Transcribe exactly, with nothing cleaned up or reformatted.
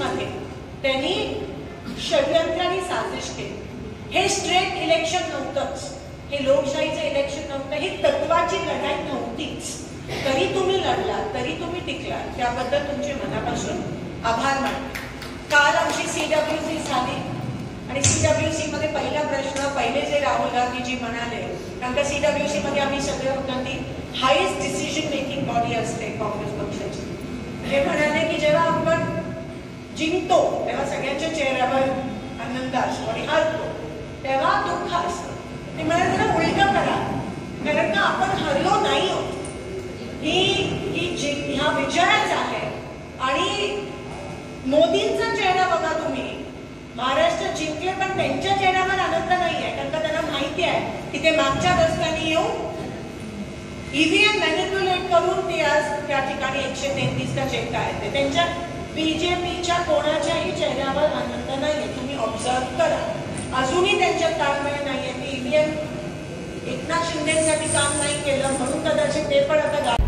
मध्ये त्यांनी षडयंत्र आणि साजिश केली. हे स्ट्रेट इलेक्शन नव्हतंच, हे लोकशाहीचं इलेक्शन नव्हतं, ही तत्वाची लढाई नव्हतीच. तरी तुम्ही लढला, तरी तुम्ही टिकला, त्याबद्दल तुमचे मनापासून आभार मानते. काल आमची सीडब्ल्यूसी झाली आणि सीडब्ल्यूसी मध्ये पहिला प्रश्न पहिले जे राहुल गांधीजी म्हणाले, कारण का सीडब्ल्यूसी मध्ये आम्ही सगळे होतो ती हायेस्ट डिसिजन मेकिंग बॉडी असते काँग्रेस पक्षाची. ते म्हणाले की जेव्हा आपण जिंकतो तेव्हा सगळ्यांच्या चेहऱ्यावर आनंद असतो आणि हरतो तेव्हा दुःख असतं. ते म्हणाले जरा उलट करा, कारण का आपण हरलो नाही आहोत, ही ही ह्या विजयाच आहे. आणि मोदींचा चेहरा बघा तुम्ही, महाराष्ट्र जिंकले पण त्यांच्या चेहऱ्यावर आनंद नाही आहे, कारण का त्यांना माहिती आहे की ते मागच्या रस्त्याने येऊन ईव्हीएम मॅनिप्युलेट करून ते आज त्या ठिकाणी एकशे तेहतीसचा चेक आहे. त्यांच्या बीजेपीच्या कोणाच्याही चेहऱ्यावर आनंद नाहीये. तुम्ही ऑब्झर्व करा, अजूनही त्यांच्यात ताळमेळ नाहीये. ईव्हीएम एकनाथ शिंदेसाठी काम नाही केलं म्हणून कदाचित ते पण आता